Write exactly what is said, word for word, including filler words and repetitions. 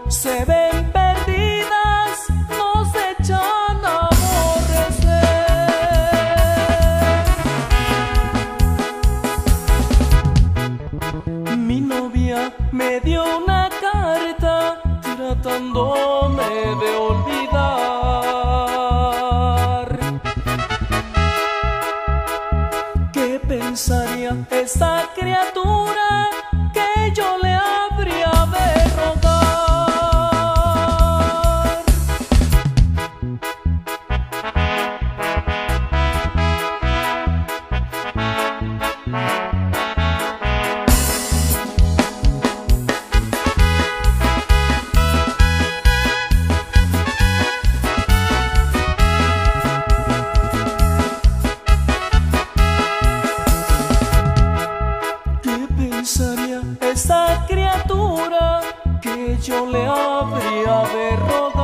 se ven perdidas, nos echan a aborrecer. Mi novia me dio una carta tratándome de olvidar. ¿Qué pensaría esa criatura que yo le habría de rogar? Pensaría esa criatura que yo le habría de rogar.